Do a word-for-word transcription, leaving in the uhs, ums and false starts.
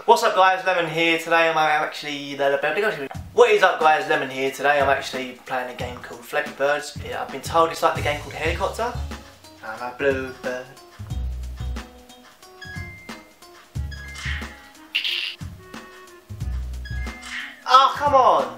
What's up guys, Lemon here. Today I'm actually... What is up guys, Lemon here. Today I'm actually playing a game called Flappy Birds. Yeah, I've been told it's like the game called Helicopter. I'm a bluebird. Oh, come on!